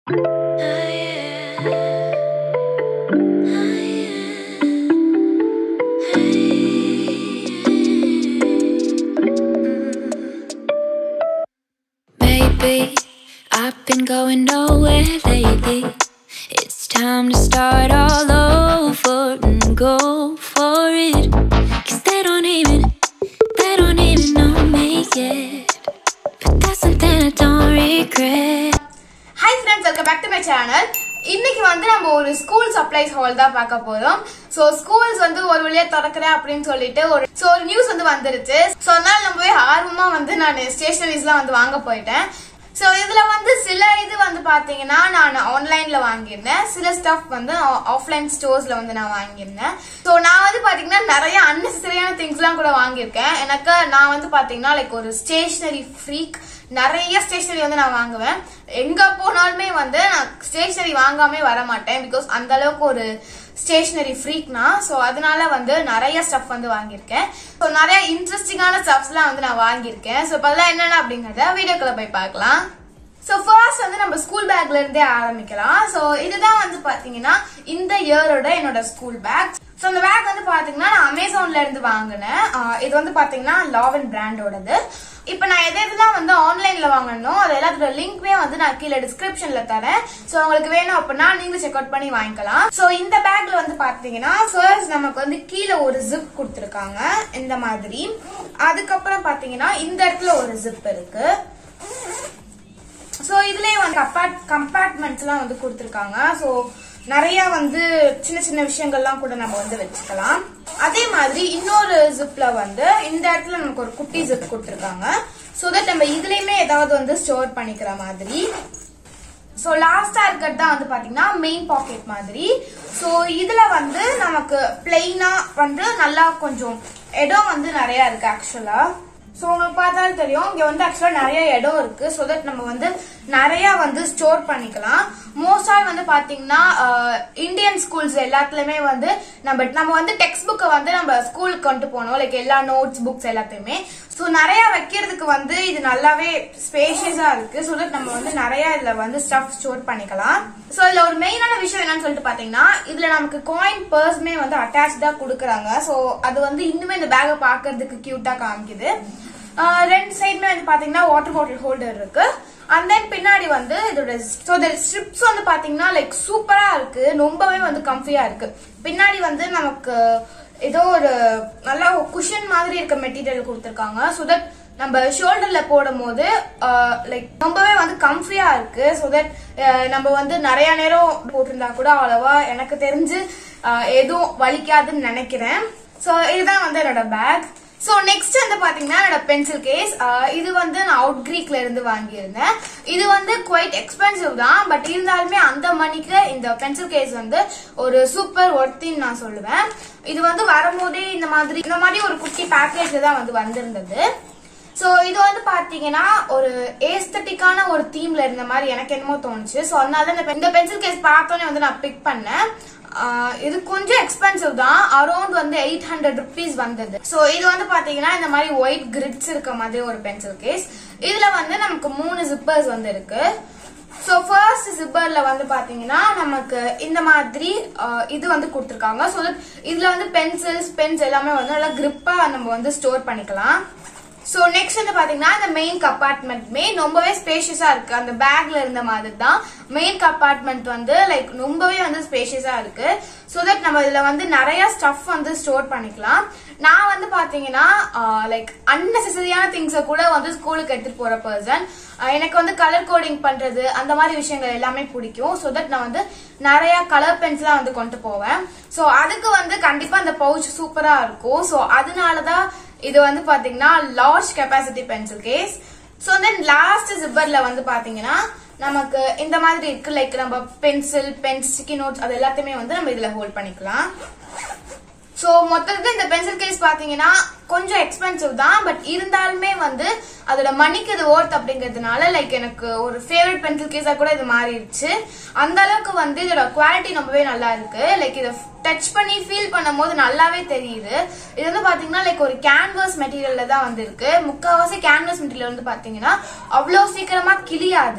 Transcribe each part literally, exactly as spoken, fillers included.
Maybe I've been going nowhere lately. It's time to start all over and go for it. Cause they don't even, they don't even know me yet. But that's something I don't regret. Hi friends, welcome back to my channel. இன்னைக்கு வந்து நம்ம ஒரு school supplies hall தான் பார்க்க போறோம். So schools வந்து ஒரு வழியா திறக்கறேன் அப்படின்னு சொல்லிட்டு ஒரு சோ ஒரு நியூஸ் வந்து வந்துருச்சு. சோ அதனால நம்ம போய் ஆர்வமா வந்து நான் ஸ்டேஷனரிஸ்லாம் வந்து வாங்க போயிட்டேன். சோ இதுல வந்து சில இது வந்து பாத்தீங்கன்னா நான் ஆன்லைன்ல வாங்கியிருந்தேன், சில ஸ்டஃப் வந்து ஆஃப்லைன் ஸ்டோர்ஸ்ல வந்து நான் வாங்கியிருந்தேன். சோ நான் வந்து பாத்தீங்கன்னா நிறைய அன்னெசரியான திங்ஸ் எல்லாம் கூட வாங்கியிருக்கேன். எனக்கு நான் வந்து பாத்தீங்கன்னா லைக் ஒரு ஸ்டேஷனரி ஃப்ரீக், நிறைய ஸ்டேஷனரி வந்து நான் வாங்குவேன். எங்க போனாலுமே வந்து நான் ஸ்டேஷனரி வாங்காம வர மாட்டேன், பிகாஸ் அந்த அளவுக்கு ஒரு ஸ்டேஷனரி ஃப்ரீக்னா. சோ அதனால வந்து நிறைய ஸ்டஃப் வந்து வாங்கியிருக்கேன். ஸோ நிறைய இன்ட்ரெஸ்டிங்கான ஸ்டஃப்ஸ்லாம் வந்து நான் வாங்கியிருக்கேன். ஸோ இப்போ அதெல்லாம் என்னென்ன அப்படிங்கிறத வீடியோக்குள்ள போய் பார்க்கலாம். ஸோ ஃபர்ஸ்ட் வந்து நம்ம ஸ்கூல் பேக்ல இருந்தே ஆரம்பிக்கலாம். ஸோ இதுதான் வந்து பாத்தீங்கன்னா இந்த இயரோட என்னோட ஸ்கூல் பேக். ஸோ இந்த பேக் வந்து பாத்தீங்கன்னா நான் அமேசான்ல இருந்து வாங்கினேன். இது வந்து பாத்தீங்கன்னா லாவன் பிராண்டோடது. இப்ப நான் எது எதெல்லாம் வந்து ஆன்லைன்ல வாங்கணும் அது எல்லாத்தோட லிங்க்மே வந்து நான் கீழே டிஸ்கிரிப்ஷன்ல தரேன். சோ உங்களுக்கு வேணும் அப்படின்னா நீங்களும் செக் அவுட் பண்ணி வாங்கிக்கலாம். சோ இந்த பேக்ல வந்து பாத்தீங்கன்னா ஃபர்ஸ்ட் நமக்கு வந்து கீழே ஒரு ஜிப் கொடுத்துருக்காங்க இந்த மாதிரி. அதுக்கப்புறம் பாத்தீங்கன்னா இந்த இடத்துல ஒரு ஜிப் இருக்கு. சோ இதுலயே வந்து கம்பார்ட்மெண்ட்ஸ் எல்லாம் வந்து கொடுத்துருக்காங்க. சோ நிறைய வந்து சின்ன சின்ன விஷயங்கள்லாம் கூட நம்ம வந்து வச்சுக்கலாம். அதே மாதிரி இன்னொரு ஜிப்ல வந்து இந்த இடத்துல நமக்கு ஒரு குட்டி ஜிப் கொடுத்துருக்காங்க. சோ தட் நம்ம இதுலயுமே ஏதாவது வந்து ஸ்டோர் பண்ணிக்கிற மாதிரி. சோ லாஸ்டா இருக்கிறது தான் வந்து பாத்தீங்கன்னா மெயின் பாக்கெட் மாதிரி. சோ இதுல வந்து நமக்கு பிளெயினா வந்து நல்லா கொஞ்சம் இடம் வந்து நிறைய இருக்கு ஆக்சுவலா. சோ உங்களுக்கு பார்த்தாலும் தெரியும் இங்க வந்து ஆக்சுவலா நிறைய இடம் இருக்கு. சோ தட் நம்ம வந்து நிறைய வந்து ஸ்டோர் பண்ணிக்கலாம். மோஸ்டா வந்து பாத்தீங்கன்னா இந்தியன் ஸ்கூல்ஸ் எல்லாத்துலயுமே வந்து நம்ம நம்ம வந்து டெக்ஸ்ட் புக்கை வந்து நம்ம ஸ்கூலுக்கு கொண்டு போனோம், லைக் எல்லா நோட்ஸ் புக்ஸ் எல்லாத்தையுமே. சோ நிறைய வைக்கிறதுக்கு வந்து இது நல்லாவே ஸ்பேஷியஸா இருக்கு. சோ தட் நம்ம வந்து நிறைய இதுல வந்து ஸ்டஃப் ஸ்டோர் பண்ணிக்கலாம். சோ இதுல ஒரு மெயினான விஷயம் என்னன்னு சொல்லிட்டு பாத்தீங்கன்னா இதுல நமக்கு காயின் பர்ஸ்மே வந்து அட்டாச்சா கொடுக்குறாங்க. சோ அது வந்து இன்னுமே இந்த பேக்கை பாக்குறதுக்கு கியூட்டா காமிக்குது. ரெண்டு சைடுமே வந்து பாத்தீங்கன்னா வாட்டர் பாட்டில் ஹோல்டர் இருக்கு. அண்ட் தென் பின்னாடி வந்து இதோட ஸ்ட்ரிப்ஸ் வந்து பாத்தீங்கன்னா லைக் சூப்பரா இருக்கு, ரொம்பவே வந்து கம்ஃபியா இருக்கு. பின்னாடி வந்து நமக்கு ஏதோ ஒரு நல்ல குஷன் மாதிரி இருக்க மெட்டீரியல் கொடுத்துருக்காங்க. சோ தட் நம்ம ஷோல்டர்ல போடும் போது லைக் ரொம்பவே வந்து கம்ஃபியா இருக்கு. சோ தட் நம்ம வந்து நிறைய நேரம் போட்டிருந்தா கூட அவ்வளவா எனக்கு தெரிஞ்சு எதுவும் வலிக்காதுன்னு நினைக்கிறேன். சோ இதுதான் வந்து என்னோட பேக். சோ நெக்ஸ்ட் வந்து பாத்தீங்கன்னா என்னோட பென்சில் கேஸ். இது வந்து நான் அவுட் கிரீக்ல இருந்து வாங்கியிருந்தேன். இது வந்து குவைட் எக்ஸ்பென்சிவ் தான், பட் இருந்தாலுமே அந்த மணிக்கு இந்த பென்சில் கேஸ் வந்து ஒரு சூப்பர் ஒர்த்தின்னு நான் சொல்லுவேன். இது வந்து வரும்போதே இந்த மாதிரி இந்த மாதிரி ஒரு குட்டி பேக்கேஜ் தான் வந்து வந்திருந்தது. சோ இது வந்து பாத்தீங்கன்னா ஒரு ஏஸ்தட்டிக்கான ஒரு தீம்ல இருந்த மாதிரி எனக்கு என்னமோ தோணுச்சு. சோ அதனால இந்த பென்சில் கேஸ் பார்த்தோன்னே வந்து நான் பிக் பண்ணேன். இது கொஞ்சம் எக்ஸ்பென்சிவ் தான், அரௌண்ட் வந்து எயிட் ஹண்ட்ரட் ருபீஸ் வந்தது. சோ இது வந்து பாத்தீங்கன்னா இந்த மாதிரி ஒயிட் கிரிட்ஸ் இருக்க மாதிரி ஒரு பென்சில் கேஸ். இதுல வந்து நமக்கு மூணு ஜிப்பர்ஸ் வந்து இருக்கு. சோ ஃபர்ஸ்ட் ஜிப்பர்ல வந்து பாத்தீங்கன்னா நமக்கு இந்த மாதிரி இது வந்து கொடுத்துருக்காங்க. சோ இதுல வந்து பென்சில்ஸ் பென்ஸ் எல்லாமே வந்து நல்லா கிரிப்பா நம்ம வந்து ஸ்டோர் பண்ணிக்கலாம். சோ நெக்ஸ்ட் வந்து பாத்தீங்கன்னா இந்த மெயின் கம்பார்ட்மெண்ட்மே ரொம்பவே ஸ்பேஷியஸா இருக்கு. அந்த பேக்ல இருந்த மாதிரி தான் மெயின் கம்பார்ட்மெண்ட் வந்து லைக் ரொம்பவே வந்து ஸ்பேஷியஸா இருக்கு. சோ தட் நம்ம இதுல வந்து நிறைய ஸ்டஃப் வந்து ஸ்டோர் பண்ணிக்கலாம். நான் வந்து பாத்தீங்கன்னா லைக் அன்னெசரியான திங்ஸை கூட வந்து ஸ்கூலுக்கு எடுத்துட்டு போற பர்சன். எனக்கு வந்து கலர் கோடிங் பண்றது அந்த மாதிரி விஷயங்கள் எல்லாமே பிடிக்கும். சோ தட் நான் வந்து நிறைய கலர் பென்சிலாம் வந்து கொண்டு போவேன். சோ அதுக்கு வந்து கண்டிப்பா அந்த பவுச் சூப்பரா இருக்கும். சோ அதனாலதான் இது வந்து பாத்தீங்கன்னா large capacity pencil case. So then last ஜிப்பர்ல வந்து பாத்தீங்கன்னா நமக்கு இந்த மாதிரி இருக்கு, லைக் நம்ம பென்சில் பென் ஸ்டிக்கி நோட்ஸ் அது எல்லாத்தையுமே வந்து நம்ம இதுல ஹோல்ட் பண்ணிக்கலாம். சோ மொத்தத்துக்கு இந்த பென்சில் கேஸ் பாத்தீங்கன்னா கொஞ்சம் எக்ஸ்பென்சிவ் தான், பட் இருந்தாலுமே வந்து அதோட மணிக்கு இது ஒர்த் அப்படிங்கிறதுனால லைக் எனக்கு ஒரு ஃபேவரட் பென்சில் கேஸா கூட இது மாறிடுச்சு. அந்த அளவுக்கு வந்து இதோட குவாலிட்டி ரொம்பவே நல்லா இருக்கு. லைக் இதை டச் பண்ணி ஃபீல் பண்ணும் போது நல்லாவே தெரியுது. இது வந்து பாத்தீங்கன்னா லைக் ஒரு கேன்வாஸ் மெட்டீரியல்ல தான் வந்து இருக்கு. முக்கால்வாசி கேன்வாஸ் மெட்டீரியல் வந்து பாத்தீங்கன்னா அவ்வளவு சீக்கிரமா கிளியாது.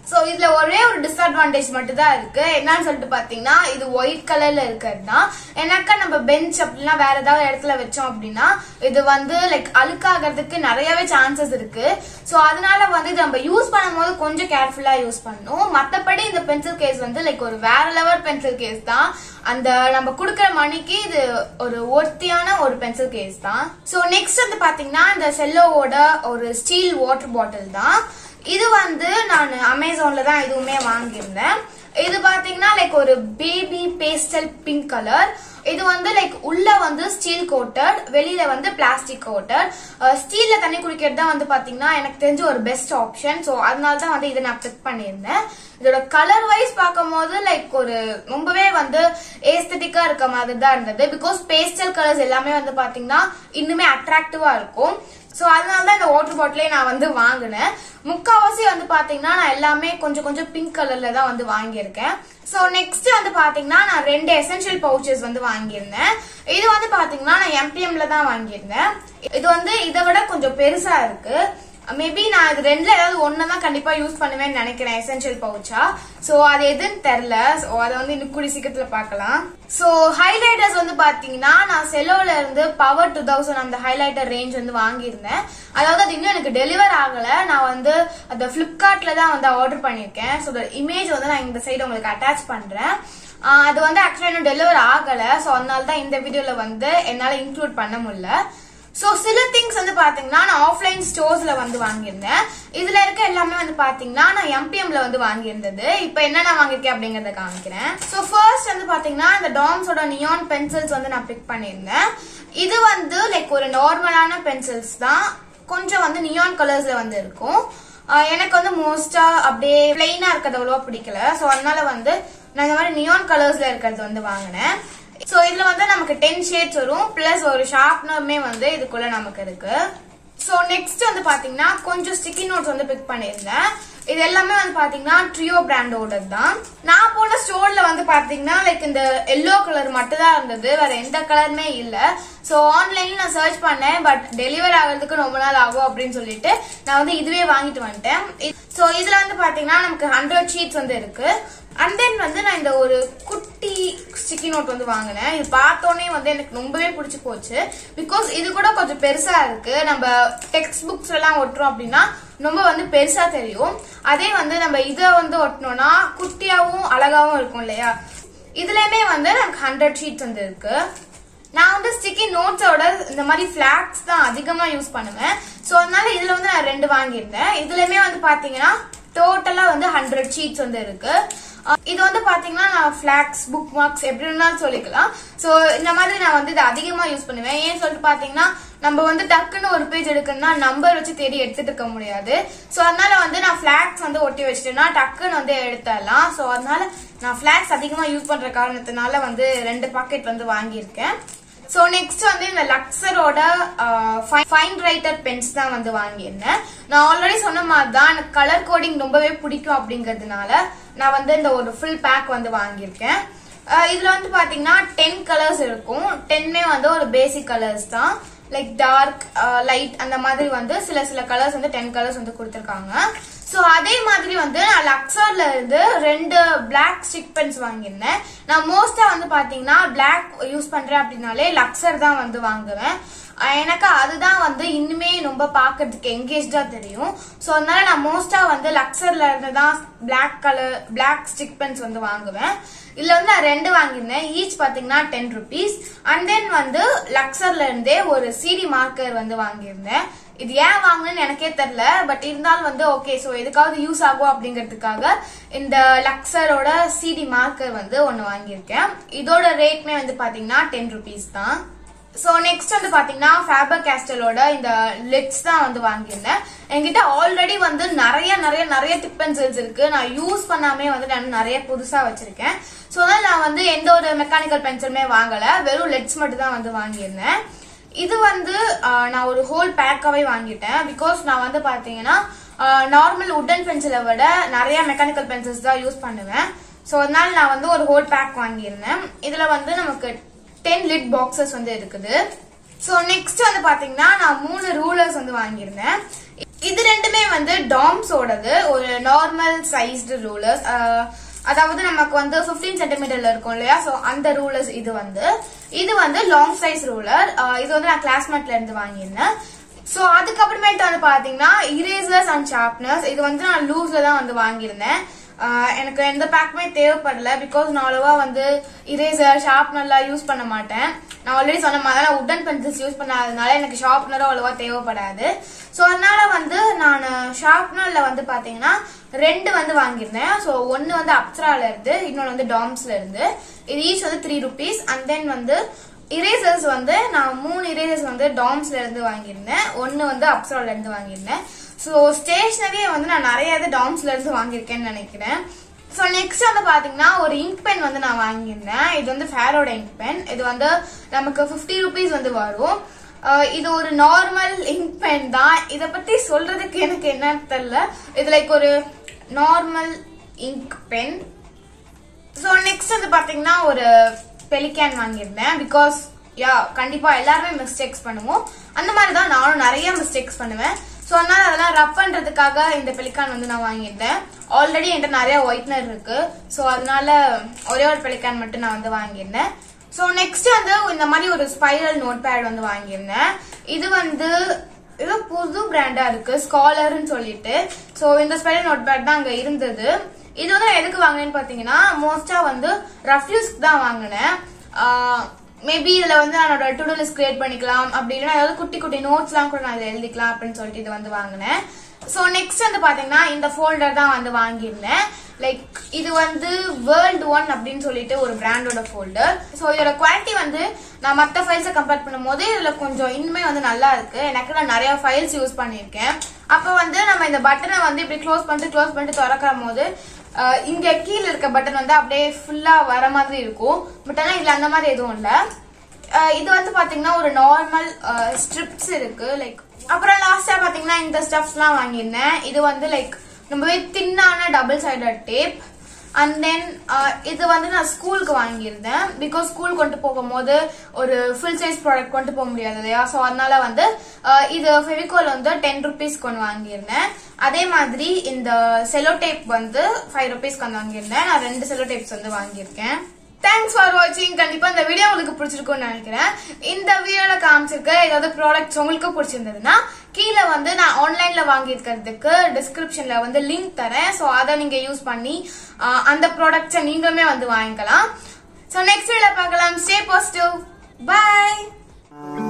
சோ இதுல ஒரே ஒரு டிஸ்அட்வான்டேஜ் மட்டும் தான் இருக்கு. என்னன்னு சொல்லிட்டு பாத்தீங்கன்னா இது ஒயிட் கலர்ல இருக்கிறதுனா எனக்கா நம்ம பெஞ்ச் அப்படின்னா வேற ஏதாவது இடத்துல வச்சோம் அப்படின்னா இது வந்து லைக் அழுக்காகிறதுக்கு நிறையவே சான்சஸ் இருக்கு. சோ அதனால வந்து இது நம்ம யூஸ் பண்ணும் போது கொஞ்சம் கேர்ஃபுல்லா யூஸ் பண்ணணும். மத்தபடி இந்த பென்சில் கேஸ் வந்து லைக் ஒரு வேற லெவல் பென்சில் கேஸ் தான். அந்த நம்ம குடுக்கிற மணிக்கு இது ஒரு ஒர்த்தியான ஒரு பென்சில் கேஸ் தான். சோ நெக்ஸ்ட் வந்து பாத்தீங்கன்னா இந்த செல்லோவோட ஒரு ஸ்டீல் வாட்டர் பாட்டில் தான். இது வந்து நான் அமேசான்ல தான் இதுவுமே வாங்கியிருந்தேன். இது பாத்தீங்கன்னா லைக் ஒரு பேபி பேஸ்டல் பிங்க் கலர். இது வந்து லைக் உள்ள வந்து ஸ்டீல் கோட்டட், வெளியில வந்து பிளாஸ்டிக் கோட்டட். ஸ்டீல்ல தண்ணி குடிக்கிறது தான் வந்து பாத்தீங்கன்னா எனக்கு தெரிஞ்ச ஒரு பெஸ்ட் ஆப்ஷன். சோ அதனால தான் வந்து இதை நான் பிக் பண்ணியிருந்தேன். இதோட கலர் வைஸ் பார்க்கும் போது லைக் ஒரு ரொம்பவே வந்து ஏஸ்தட்டிக்கா இருக்க மாதிரி தான் இருந்தது. பிகாஸ் பேஸ்டல் கலர்ஸ் எல்லாமே வந்து பாத்தீங்கன்னா இன்னுமே அட்ராக்டிவா இருக்கும். சோ அதனாலதான் இந்த வாட்டர் பாட்டிலே நான் வந்து வாங்கினேன். முக்காவாசி வந்து பாத்தீங்கன்னா நான் எல்லாமே கொஞ்சம் கொஞ்சம் பிங்க் கலர்ல தான் வந்து வாங்கியிருக்கேன். சோ நெக்ஸ்ட் வந்து பாத்தீங்கன்னா நான் ரெண்டு எசென்ஷியல் பவுச்சஸ் வந்து வாங்கியிருந்தேன். இது வந்து பாத்தீங்கன்னா நான் எம்பிஎம்ல தான் வாங்கியிருந்தேன். இது வந்து இதை விட கொஞ்சம் பெருசா இருக்கு. மேபி நான் இது ரெண்டுல ஏதாவது ஒண்ணுதான் கண்டிப்பா யூஸ் பண்ணுவேன்னு நினைக்கிறேன் எசென்ஷியல் பவுச்சா. சோ அது எதுன்னு தெரியல. சோ அதை வந்து இன்னும் கூடிய சீக்கிரத்துல பாக்கலாம். சோ ஹைலைட்டர்ஸ் வந்து பாத்தீங்கன்னா நான் செல்லோல இருந்து பவர் டூ தௌசண்ட் அந்த ஹைலைட்டர் ரேஞ்ச் வந்து வாங்கியிருந்தேன். அதாவது அது இன்னும் எனக்கு டெலிவர் ஆகல. நான் வந்து அந்த பிளிப்கார்ட்ல தான் வந்து ஆர்டர் பண்ணிருக்கேன். சோ இமேஜ் வந்து நான் இந்த சைடு உங்களுக்கு அட்டாச் பண்றேன். அது வந்து ஆக்சுவலா இன்னும் டெலிவர் ஆகல. சோ அதனால தான் இந்த வீடியோல வந்து என்னால இன்க்ளூட் பண்ண முடியல. சோ சில திங்ஸ் வந்து பாத்தீங்கன்னா நான் ஆஃப்லைன் ஸ்டோர்ஸ்ல வந்து வாங்கியிருந்தேன். இதுல இருக்க எல்லாமே வந்து பாத்தீங்கன்னா நான் எம்பிஎம்ல வந்து வாங்கியிருந்தது. இப்ப என்னென்ன வாங்கிருக்கேன் அப்படிங்கறத காமிக்கிறேன். சோ ஃபர்ஸ்ட் வந்து பாத்தீங்கன்னா இந்த டாம்ஸோட நியான் பென்சில்ஸ் வந்து நான் பிக் பண்ணியிருந்தேன். இது வந்து லைக் ஒரு நார்மலான பென்சில்ஸ் தான். கொஞ்சம் வந்து நியான் கலர்ஸ்ல வந்து இருக்கும். எனக்கு வந்து மோஸ்டா அப்படியே பிளெயினா இருக்கிறது அவ்வளவா பிடிக்கல. சோ அதனால வந்து நான் இந்த மாதிரி நியான் கலர்ஸ்ல இருக்கிறது வந்து வாங்கினேன். சோ இதுல வந்து நமக்கு டென் ஷேட்ஸ் வரும். பிளஸ் ஒரு ஷார்ப்னருமே வந்து இதுக்குள்ள நமக்கு இருக்கு. சோ நெக்ஸ்ட் வந்து பாத்தீங்கன்னா கொஞ்சம் ஸ்டிக்கி நோட்ஸ் வந்து பிக் பண்ணிருந்தேன். இது எல்லாமே வந்து பாத்தீங்கன்னா ட்ரியோ பிராண்டோட தான். நான் போன ஸ்டோர்ல வந்து பாத்தீங்கன்னா லைக் இந்த எல்லோ கலர் மட்டும் தான் இருந்தது. வேற எந்த கலருமே இல்ல. சோ ஆன்லைன்ல நான் சர்ச் பண்ணேன். பட் டெலிவர் ஆகிறதுக்கு ரொம்ப நாள் ஆகும் அப்படின்னு சொல்லிட்டு நான் வந்து இதுவே வாங்கிட்டு வந்துட்டேன். சோ இதுல வந்து பாத்தீங்கன்னா நமக்கு ஹண்ட்ரட் ஷீட்ஸ் வந்து இருக்கு. அண்ட் தென் வந்து நான் இந்த ஒரு குட்டி ஸ்டிக்கி நோட் வந்து வாங்கினேன். இது பார்த்தோன்னே வந்து எனக்கு ரொம்பவே பிடிச்சி போச்சு. பிகாஸ் இது கூட கொஞ்சம் பெருசா இருக்கு. நம்ம டெக்ஸ்ட் புக்ஸ் எல்லாம் ஒட்டுறோம் அப்படின்னா ரொம்ப வந்து பெருசா தெரியும். அதே வந்து நம்ம இதை வந்து ஒட்டினோம்னா குட்டியாவும் அழகாவும் இருக்கும் இல்லையா. இதுலயுமே வந்து நமக்கு ஹண்ட்ரட் ஷீட்ஸ் வந்து இருக்கு. நான் வந்து ஸ்டிக்கி நோட்ஸோட இந்த மாதிரி பிளாக்ஸ் தான் அதிகமா யூஸ் பண்ணுவேன். சோ அதனால இதுல வந்து நான் ரெண்டு வாங்கியிருந்தேன். இதுலயுமே வந்து பாத்தீங்கன்னா டோட்டலா வந்து ஹண்ட்ரட் ஷீட்ஸ் வந்து இருக்கு. இது வந்து பாத்தீங்கன்னா நான் பிளாக்ஸ் புக் மார்க்ஸ் எப்படி இருந்தாலும் சொல்லிக்கலாம். சோ இந்த மாதிரி நான் வந்து இதை அதிகமா யூஸ் பண்ணுவேன். ஏன்னு சொல்லிட்டு பாத்தீங்கன்னா நம்ம வந்து டக்குன்னு ஒரு பேஜ் எடுக்கணும்னா நம்பர் வச்சு தேடி எடுத்துட்டு இருக்க முடியாது. சோ அதனால வந்து நான் பிளாக்ஸ் வந்து ஒட்டி வச்சுட்டேன்னா டக்குன்னு வந்து எடுத்துடலாம். சோ அதனால நான் பிளாக்ஸ் அதிகமா யூஸ் பண்ற காரணத்தினால வந்து ரெண்டு பாக்கெட் வந்து வாங்கியிருக்கேன். சோ நெக்ஸ்ட் வந்து இந்த லக்ஸரோட ஃபைன் ரைட்டர் பென்ஸ் தான் வந்து வாங்கியிருந்தேன். நான் ஆல்ரெடி சொன்ன மாதிரி தான் எனக்கு கலர் கோடிங் ரொம்பவே பிடிக்கும் அப்படிங்கறதுனால நான் வந்து இந்த ஒரு ஃபுல் பேக் வந்து வாங்கியிருக்கேன். இதுல வந்து பாத்தீங்கன்னா டென் கலர்ஸ் இருக்கும். டென்மே வந்து ஒரு பேசிக் கலர்ஸ் தான். லைக் டார்க் லைட் அந்த மாதிரி வந்து சில சில கலர்ஸ் வந்து டென் கலர்ஸ் வந்து கொடுத்துருக்காங்க. சோ அதே மாதிரி வந்து நான் லக்ஸர்ல இருந்து ரெண்டு பிளாக் ஸ்டிக் பென்ஸ் வாங்கியிருந்தேன். நான் மோஸ்டா வந்து பாத்தீங்கன்னா பிளாக் யூஸ் பண்றேன் அப்படின்னாலே லக்ஸர் தான் வந்து வாங்குவேன். எனக்கு அதுதான் வந்து இன்னுமே ரொம்ப பாக்குறதுக்கு எங்கேஜ்டா தெரியும். சோ அதனால நான் மோஸ்டா வந்து லக்ஸர்ல இருந்து தான் black colour black stick pens வந்து வாங்குவேன். இதுல வந்து நான் ரெண்டு வாங்கியிருந்தேன். ஈச் பாத்தீங்கன்னா டென் ருபீஸ். அண்ட் தென் வந்து லக்ஸர்ல இருந்தே ஒரு சிடி மார்க்கர் வந்து வாங்கியிருந்தேன். இது ஏன் வாங்கினேன்னு எனக்கே தெரியல. பட் இருந்தாலும் வந்து ஓகே சோ எதுக்காவது யூஸ் ஆகும் அப்படிங்கறதுக்காக இந்த லக்ஸரோட சிடி மார்க்கர் வந்து ஒன்னு வாங்கியிருக்கேன். இதோட ரேட்மே வந்து பாத்தீங்கன்னா டென் ருபீஸ் தான். சோ நெக்ஸ்ட் வந்து பாத்தீங்கன்னா ஃபேபர் கேஸ்டலோட இந்த லிட்ஸ் தான் வந்து வாங்கியிருந்தேன். என்கிட்ட ஆல்ரெடி வந்து நிறைய நிறைய நிறைய டிப் பென்சில்ஸ் இருக்கு. நான் யூஸ் பண்ணாமே வந்து நான் நிறைய புதுசா வச்சிருக்கேன். சோ அதனால நான் வந்து எந்த ஒரு மெக்கானிக்கல் பென்சிலுமே வாங்கல. வெறும் லிட்ஸ் மட்டும் தான் வந்து வாங்கியிருந்தேன். இது வந்து நான் ஒரு ஹோல் பேக்காவே வாங்கிட்டேன். பிகாஸ் நான் வந்து பாத்தீங்கன்னா நார்மல் உட்டன் பென்சிலை விட நிறைய மெக்கானிக்கல் பென்சில்ஸ் தான் யூஸ் பண்ணுவேன். சோ அதனால நான் வந்து ஒரு ஹோல் பேக் வாங்கியிருந்தேன். இதுல வந்து நமக்கு டென் லிட் பாக்ஸஸ் வந்து இருக்குது. சோ நெக்ஸ்ட் வந்து பாத்தீங்கன்னா நான் மூணு ரூலர்ஸ் வந்து வாங்கியிருந்தேன். இது ரெண்டுமே வந்து டாம்ஸோடது ஒரு நார்மல் சைஸ்டு ரூலர்ஸ். அதாவது நமக்கு வந்து பிப்டீன் சென்டிமீட்டர்ல இருக்கும் இல்லையா, சோ அந்த ரூலர்ஸ் இது வந்து இது வந்து லாங் சைஸ் ரூலர். இது வந்து நான் கிளாஸ்மேட்ல இருந்து வாங்கியிருந்தேன். சோ அதுக்கப்புறமேட்டு வந்து பாத்தீங்கன்னா இரேசர்ஸ் அண்ட் ஷார்ப்னர்ஸ். இது வந்து நான் லூஸ்ல தான் வந்து வாங்கியிருந்தேன். எனக்கு எந்த பேக்குமே தேவைப்படல. பிகாஸ் நான் அவ்வளவா வந்து இரேசர் ஷார்ப்னர்லாம் யூஸ் பண்ண மாட்டேன். நான் ஆல்ரெடி சொன்ன மாதிரி நான் உட்டன் பென்சில்ஸ் யூஸ் பண்ணாததுனால எனக்கு ஷார்ப்னரும் அவ்வளவா தேவைப்படாது. ஸோ அதனால வந்து நான் ஷார்ப்னர்ல வந்து பாத்தீங்கன்னா ரெண்டு வந்து வாங்கியிருந்தேன். ஸோ ஒன்னு வந்து அப்சரால இருந்து, இன்னொன்னு வந்து டாம்ஸ்ல இருந்து. இது ஈச் வந்து த்ரீ ருபீஸ். அண்ட் தென் வந்து இரேசர்ஸ் வந்து நான் மூணு இரேசர்ஸ் வந்து டாம்ஸ்ல இருந்து வாங்கியிருந்தேன், ஒன்னு வந்து அப்சரால இருந்து வாங்கியிருந்தேன். ஸோ ஸ்டேஷனரியை வந்து நான் நிறைய இது டாம்ஸ்ல இருந்து வாங்கியிருக்கேன்னு நினைக்கிறேன். ஸோ நெக்ஸ்ட் வந்து பாத்தீங்கன்னா ஒரு இங்க் பென் வந்து நான் வாங்கியிருந்தேன். இது வந்து ஃபேரோட இங்க் பென். இது வந்து நமக்கு பிப்டி ருபீஸ் வந்து வரும். இது ஒரு நார்மல் இங்க் பென் தான். இத பத்தி சொல்றதுக்கு எனக்கு என்ன தெரியல. இது லைக் ஒரு normal ink pen. So next வந்து பாத்தீங்கன்னா ஒரு பெலிகான் வாங்கியிருந்தேன். பிகாஸ் யா கண்டிப்பா எல்லாருமே மிஸ்டேக்ஸ் பண்ணுவோம். அந்த மாதிரி தான் நானும் நிறைய மிஸ்டேக்ஸ் பண்ணுவேன். ஸோ அதனால அதெல்லாம் ரப் பண்றதுக்காக இந்த பெலிகான் வந்து நான் வாங்கியிருந்தேன். ஆல்ரெடி என்கிட்ட நிறைய ஒயிட்னர் இருக்கு. ஸோ அதனால ஒரே ஒரு பெலிகான் மட்டும் நான் வந்து வாங்கியிருந்தேன். ஸோ நெக்ஸ்ட் வந்து இந்த மாதிரி ஒரு ஸ்பைரல் நோட் பேட் வந்து வாங்கியிருந்தேன். இது வந்து ஏதோ புது பிராண்டா இருக்கு, ஸ்காலர்னு சொல்லிட்டு. ஸோ இந்த ஸ்பைரல் நோட் பேட் தான் அங்க இருந்தது. இது வந்து எதுக்கு வாங்கினேன்னு பாத்தீங்கன்னா மோஸ்டா வந்து ரஃப்யூஸ்க்கு தான் வாங்கினேன். மேபி இதுல வந்து என்னோட டு டூ லிஸ்ட் கிரியேட் பண்ணிக்கலாம், அப்படி இல்லைன்னா ஏதாவது குட்டி குட்டி நோட்ஸ் எல்லாம் கூட நான் இதில் எழுதிக்கலாம் அப்படின்னு சொல்லிட்டு இது வந்து வாங்கினேன். ஸோ நெக்ஸ்ட் வந்து பாத்தீங்கன்னா இந்த ஃபோல்டர் தான் வந்து வாங்கியிருந்தேன். லைக் இது வந்து வேர்ல்டு ஒன் அப்படின்னு சொல்லிட்டு ஒரு பிராண்டோட ஃபோல்டர். ஸோ இதோட குவாலிட்டி வந்து நான் மற்ற ஃபைல்ஸை கம்பேர் பண்ணும் போது இதுல கொஞ்சம் இன்னுமே வந்து நல்லா இருக்கு. எனக்கு நான் நிறைய ஃபைல்ஸ் யூஸ் பண்ணியிருக்கேன். அப்ப வந்து நம்ம இந்த பட்டனை வந்து இப்படி க்ளோஸ் பண்ணிட்டு க்ளோஸ் பண்ணிட்டு திறக்கிற போது இங்க கீழே இருக்க பட்டன் வந்து அப்படியே ஃபுல்லா வர மாதிரி இருக்கும். பட் ஆனா இதுல அந்த மாதிரி எதுவும் இல்ல. இது வந்து பாத்தீங்கன்னா ஒரு நார்மல் ஸ்ட்ரிப்ஸ் இருக்கு. லைக் அப்புறம் லாஸ்டா பாத்தீங்கன்னா இந்த ஸ்டப்ஸ் எல்லாம் வாங்கியிருந்தேன். இது வந்து லைக் ரொம்பவே தின்னான double sided tape. And then இது வந்து நான் ஸ்கூலுக்கு வாங்கியிருந்தேன். பிகாஸ் ஸ்கூல் கொண்டு போகும்போது ஒரு ஃபுல் சைஸ் ப்ராடக்ட் கொண்டு போக முடியாது இல்லையா. ஸோ அதனால வந்து இது ஃபெவிகால் வந்து டென் ருபீஸ்க்கு ஒன்று வாங்கியிருந்தேன். அதே மாதிரி இந்த செலோ டேப் வந்து ஃபைவ் ருபீஸ்க்கு வந்து வாங்கியிருந்தேன். நான் ரெண்டு செலோ டேப்ஸ் வந்து வாங்கியிருக்கேன். தேங்க்ஸ் ஃபார் வாட்சிங். கண்டிப்பா இந்த வீடியோ உங்களுக்கு பிடிச்சிருக்கும்னு நினைக்கிறேன். இந்த வீடியோல காமிச்சிருக்க ஏதாவது ப்ராடக்ட்ஸ் உங்களுக்கு பிடிச்சிருந்ததுன்னா கீழே வந்து நான் ஆன்லைன்ல வாங்கியிருக்கிறதுக்கு டிஸ்கிரிப்ஷன்ல வந்து லிங்க் தரேன். ஸோ அதை நீங்க யூஸ் பண்ணி அந்த ப்ராடக்ட்ஸை நீங்களுமே வந்து வாங்கிக்கலாம். ஸோ நெக்ஸ்ட் வீடியோல பார்க்கலாம். Stay positive. பை.